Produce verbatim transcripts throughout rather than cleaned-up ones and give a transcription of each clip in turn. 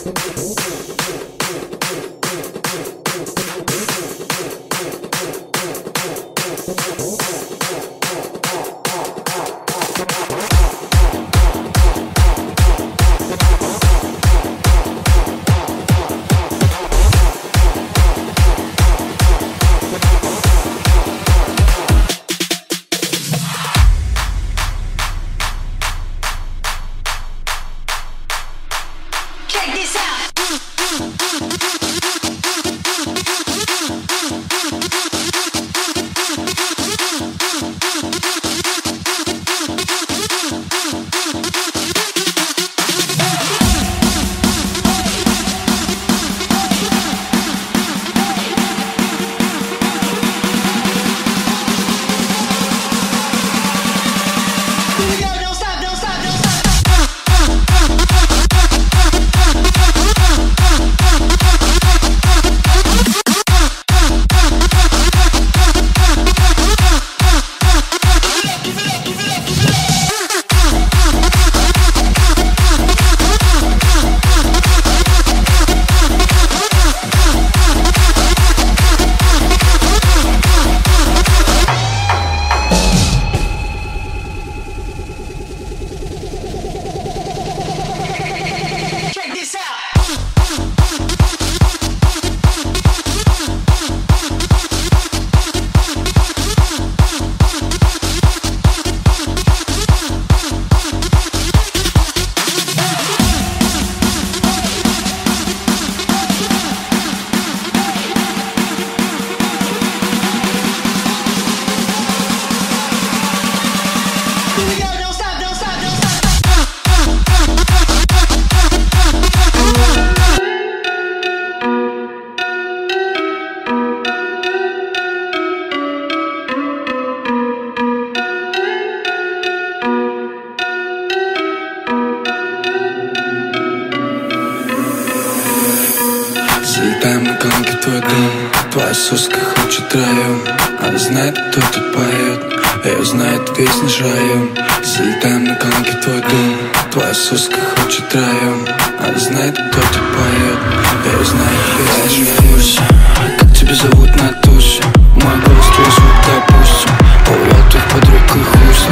Залетаем на колонки в твой дом. Твоя соска хочет район. Она знает, кто тут поет. Ее знает весь наш район. Залетаем на колонки в твой дом. Твоя соска хочет район. Она знает, кто тут поет. Ее знает весь наш район. Как тебя зовут на тусе? Мой голос, твой звук, допустим. Увел твоих подруг и хуй с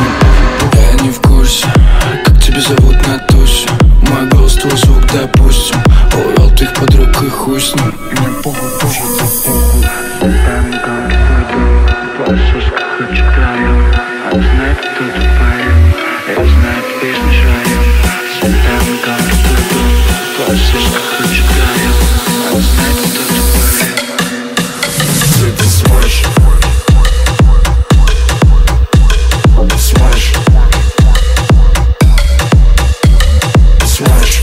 ним. Я не в курсе. Как тебя зовут на тусе? Мой голос, твой звук, допустим. Увел твоих подруг и хуй с ним. Мне похуй, тоже да похуй. Залетаем на колонки в твой дом. Твоя соска хочет район. Она знает, кто тут поет. Ее знает весь наш район. Залетаем на колонки в твой дом. Твоя соска хочет район. Она знает, кто тут поет. Ты смоешь. Смоешь. Смоешь.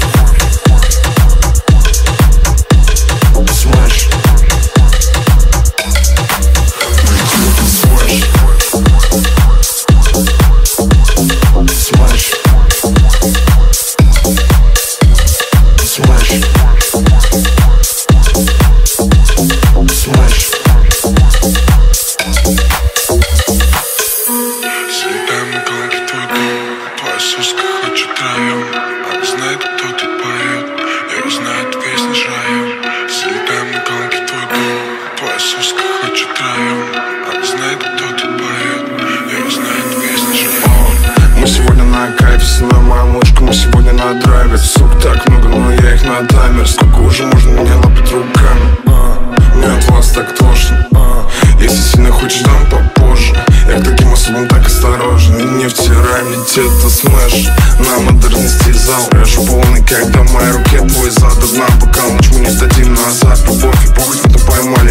Сук так много, но я их на таймер. Сколько уже можно меня лапать руками? а, Мне от вас так тошно. а, Если сильно хочешь, дам попозже. Я к таким особам так осторожен. И не втирай мне где-то смэш. На модерности зал. Я же полный, когда в моей руке твой зад. Одна, пока ночь мы не сдадим назад. Любовь и похоть, мы поймали